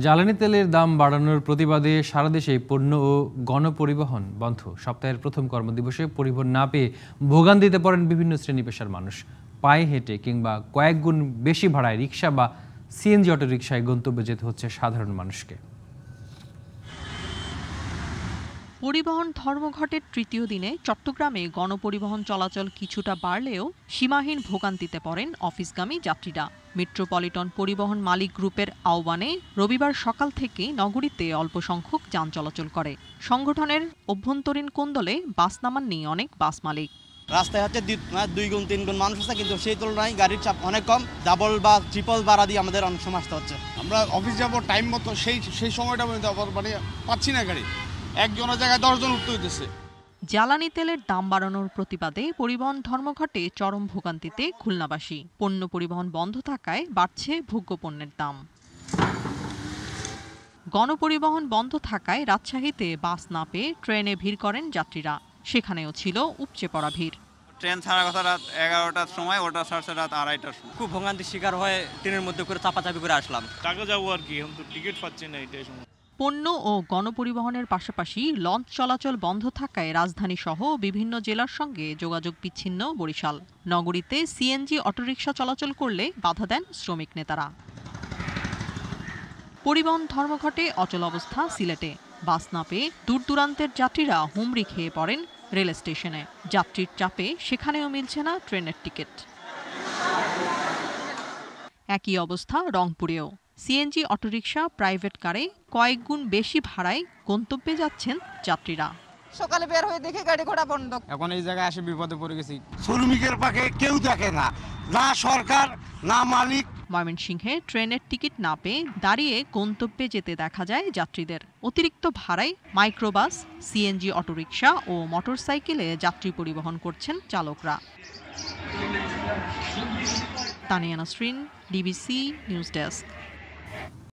জ্বালানি তেলের দাম বাড়ানোর প্রতিবাদে সারা দেশে পণ্য ও গণপরিবহন বন্ধ। সপ্তাহের প্রথম কর্মদিবসে পরিবহন না পেয়ে ভোগান্তিতে পড়েন বিভিন্ন শ্রেণী পেশার মানুষ। পায়ে হেঁটে কিংবা কয়েক গুণ বেশি ভাড়ায় রিক্সা বা সিএনজি অটো রিক্সায় গন্তব্যে যেতে হচ্ছে সাধারণ মানুষকে। পরিবহন ধর্মঘটের তৃতীয় দিনে চট্টগ্রামে গণপরিবহন চলাচল কিছুটা বাড়লেও সীমাহীন ভোগান্তিতে পড়েন অফিসগামী যাত্রীরা। মেট্রোপলিটন পরিবহন মালিক গ্রুপের আহ্বানে রবিবার সকাল থেকে নগরীতে অল্প সংখ্যক যান চলাচল করে। সংগঠনের অভ্যন্তরীণ কোন্দলে বাস নামাননি অনেক বাস মালিক। রাস্তায় হচ্ছে 2 গুণ 3 গুণ মানুষ আছে, কিন্তু সেই তুলনায় গাড়ির চাপ অনেক কম। ডাবল বা ট্রিপল ভাড়া দিয়ে আমাদের অনেক সময় আসতে হচ্ছে। আমরা অফিস যাবো টাইম মতো, সেই সময়টা মানে পাচ্ছি না গাড়ি। একজনের জায়গায় 10 জন উঠতে হইতেছে। জ্বালানি তেলের দাম বাড়ানোর প্রতিবাদে পরিবহন ধর্মঘটে চরম ভোগান্তিতে খুলনাবাসী। পণ্য পরিবহন বন্ধ থাকায় বাড়ছে ভোগ্যপণ্যের দাম। গণপরিবহন বন্ধ থাকায় রাজশাহীতে বাস না পেয়ে ট্রেনে ভিড় করেন যাত্রীরা। সেখানেও ছিল উপচে পড়া ভিড়। ট্রেন ছাড়া কথা রাত 11টার সময়, ওটা ছাড়ছে রাত 2:30টার সময়। খুব ভোগান্তির শিকার হয়ে ট্রেনের মধ্যে করে চাপাচাপি করে আসলাম। টাকা যাবো আর কি, এখন তো টিকিট পাচ্ছি না এটাই সময়। পণ্য ও গণপরিবহনের পাশাপাশি লঞ্চ চলাচল বন্ধ থাকায় রাজধানী সহ বিভিন্ন জেলার সঙ্গে যোগাযোগ বিচ্ছিন্ন বরিশাল। নগরীতে সিএনজি অটোরিকশা চলাচল করলে বাধা দেন শ্রমিক নেতারা। পরিবহন ধর্মঘটে অচল অবস্থা সিলেটে। বাস না পেয়ে দূর দূরান্তের যাত্রীরা হুমড়ি খেয়ে পড়েন রেল স্টেশনে। যাত্রীর চাপে সেখানেও মিলছে না ট্রেনের টিকিট। একই অবস্থা রংপুরেও। সিএনজি অটোরিকশা প্রাইভেট কারে কয়েক গুণ বেশি ভাড়ায় গন্তব্যে যাচ্ছেন যাত্রীরা। সকালে বের হয়ে দেখে গাড়ি ঘোড়া বন্ধ। এখন এই জায়গায় এসে বিপদে পড়ে গেছি। শ্রমিকের পাশে কেউ দেখে না, না সরকার না মালিক। ময়মনসিংহে ট্রেনের টিকিট না পেয়ে দাঁড়িয়ে গন্তব্যে যেতে দেখা যায় যাত্রীদের। অতিরিক্ত ভাড়ায় মাইক্রোবাস, সিএনজি অটোরিকশা ও মোটরসাইকেলে যাত্রী পরিবহন করছেন চালকরা। Tania Nasrin, DBC news desk.